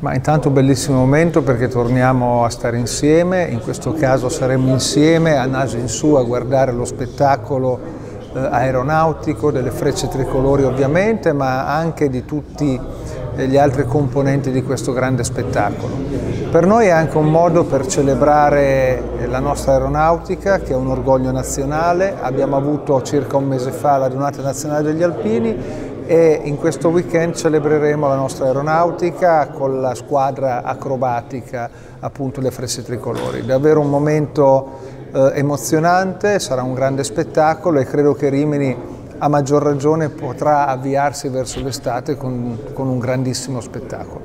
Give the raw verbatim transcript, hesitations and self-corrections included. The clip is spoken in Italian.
Ma intanto un bellissimo momento perché torniamo a stare insieme, in questo caso saremo insieme a naso in su a guardare lo spettacolo eh, aeronautico delle Frecce Tricolori ovviamente, ma anche di tutti gli altri componenti di questo grande spettacolo. Per noi è anche un modo per celebrare la nostra aeronautica, che è un orgoglio nazionale. Abbiamo avuto circa un mese fa la Giornata Nazionale degli Alpini e in questo weekend celebreremo la nostra aeronautica con la squadra acrobatica, appunto le Frecce Tricolori. Davvero un momento eh, emozionante, sarà un grande spettacolo e credo che Rimini a maggior ragione potrà avviarsi verso l'estate con, con un grandissimo spettacolo.